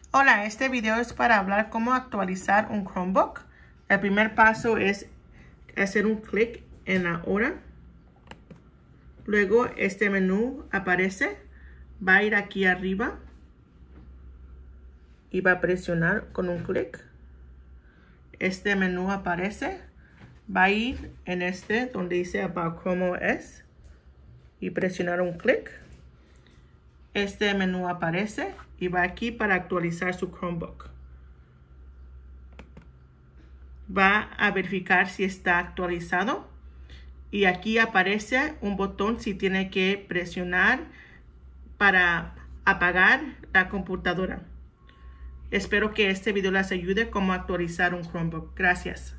Hola, este video es para hablar cómo actualizar un Chromebook. El primer paso es hacer un clic en la hora. Luego este menú aparece. Va a ir aquí arriba y va a presionar con un clic. Este menú aparece. Va a ir en este donde dice About Chrome OS y presionar un clic. Este menú aparece y va aquí para actualizar su Chromebook. Va a verificar si está actualizado y aquí aparece un botón si tiene que presionar para apagar la computadora. Espero que este video les ayude cómo actualizar un Chromebook. Gracias.